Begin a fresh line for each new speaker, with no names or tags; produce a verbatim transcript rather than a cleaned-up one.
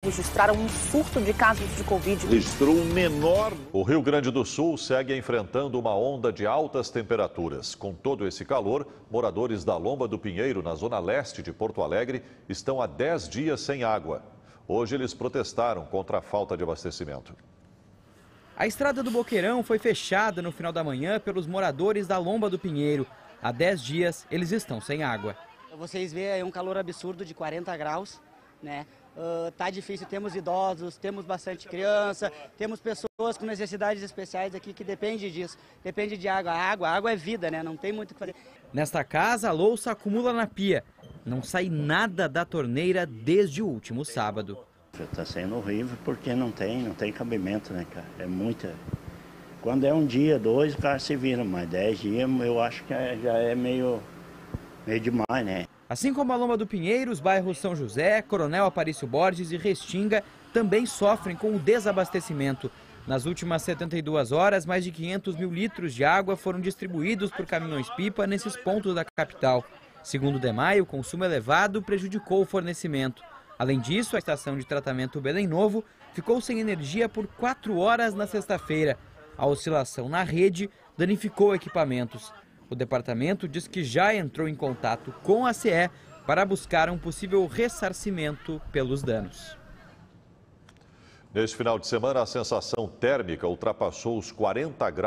registraram um surto de casos de Covid.
Registrou um menor.
O Rio Grande do Sul segue enfrentando uma onda de altas temperaturas. Com todo esse calor, moradores da Lomba do Pinheiro, na zona leste de Porto Alegre, estão há dez dias sem água. Hoje eles protestaram contra a falta de abastecimento.
A estrada do Boqueirão foi fechada no final da manhã pelos moradores da Lomba do Pinheiro. Há dez dias eles estão sem água.
Vocês veem, é um calor absurdo de quarenta graus, né? Uh, tá difícil, temos idosos, temos bastante criança, temos pessoas com necessidades especiais aqui que dependem disso, depende de água. A água, a água é vida, né? Não tem muito o que fazer.
Nesta casa, a louça acumula na pia. Não sai nada da torneira desde o último sábado.
Está sendo horrível porque não tem, não tem cabimento, né, cara? É muita. Quando é um dia, dois, o cara se vira, mas dez dias eu acho que já é meio, meio demais, né?
Assim como a Lomba do Pinheiro, os bairros São José, Coronel Aparício Borges e Restinga também sofrem com o desabastecimento. Nas últimas setenta e duas horas, mais de quinhentos mil litros de água foram distribuídos por caminhões-pipa nesses pontos da capital. Segundo o DEMAI, o consumo elevado prejudicou o fornecimento. Além disso, a estação de tratamento Belém Novo ficou sem energia por quatro horas na sexta-feira. A oscilação na rede danificou equipamentos. O departamento diz que já entrou em contato com a C E para buscar um possível ressarcimento pelos danos.
Neste final de semana, a sensação térmica ultrapassou os quarenta graus.